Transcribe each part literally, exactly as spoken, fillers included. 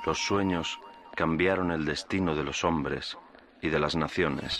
los sueños cambiaron el destino de los hombres y de las naciones.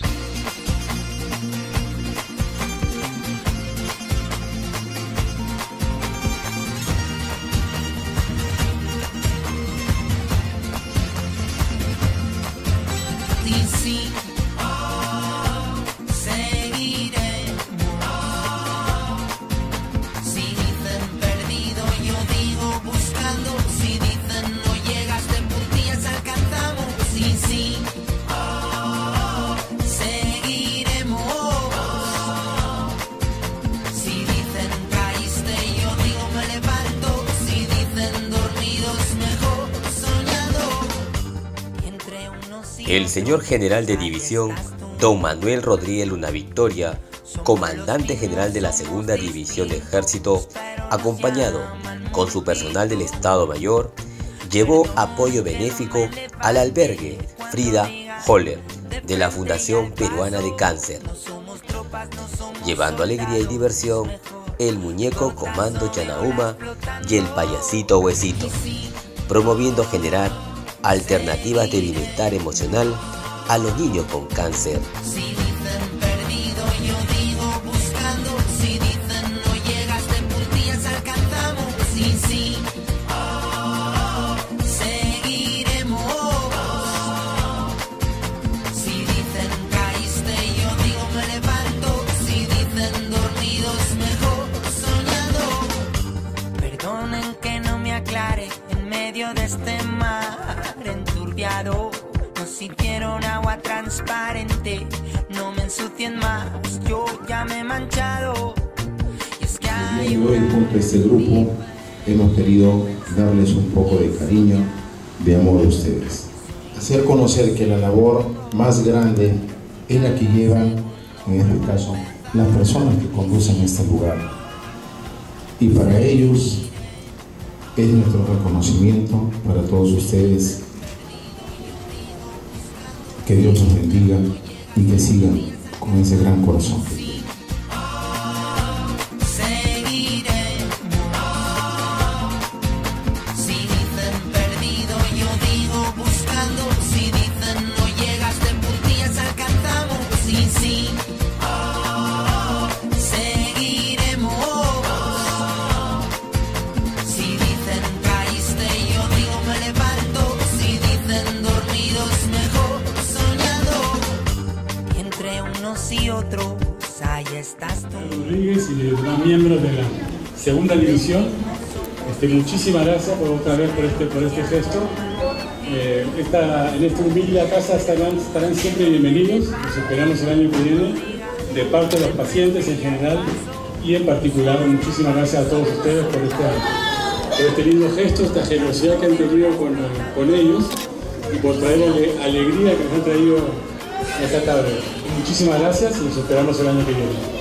El señor general de división, don Manuel Rodríguez Luna Victoria, comandante general de la segunda división de ejército, acompañado con su personal del Estado Mayor, llevó apoyo benéfico al albergue Frida Holler de la Fundación Peruana de Cáncer, llevando alegría y diversión el muñeco Comando Chanauma y el payasito Huesito, promoviendo generar alternativas de bienestar emocional a los niños con cáncer. Si dicen perdido, yo digo buscando. Si dicen no llegas de puntillas alcanzamos. Sí, sí, oh, seguiremos. Si dicen caíste, yo digo me levanto. Si dicen dormidos, mejor soñando. Perdonen que no me aclare en medio de este mar enturbiado. Nos hicieron agua transparente, no me ensucien más, yo ya me he manchado. Y es que hay hoy junto a este grupo hemos querido darles un poco de cariño, de amor a ustedes. Hacer conocer que la labor más grande es la que llevan, en este caso, las personas que conducen este lugar. Y para ellos es nuestro reconocimiento, para todos ustedes. Que Dios los bendiga y que sigan con ese gran corazón. Si dicen perdido, yo digo buscando. Si dicen no llegas de puntillas alcanzamos. Sí, sí, oh, seguiremos. Si dicen caíste, yo digo me levanto. Si dicen dormidos, mejor entre unos y otros, ahí estás tú. Rodríguez y de los demás miembros de la segunda división, este, muchísimas gracias por otra vez por este, por este gesto. Eh, esta, en esta humilde casa estarán, estarán siempre bienvenidos, los esperamos el año que viene, de parte de los pacientes en general y en particular. Muchísimas gracias a todos ustedes por, esta, por este lindo gesto, esta generosidad que han tenido con, con ellos y por traerle alegría que nos han traído esta tarde. Muchísimas gracias y nos esperamos el año que viene.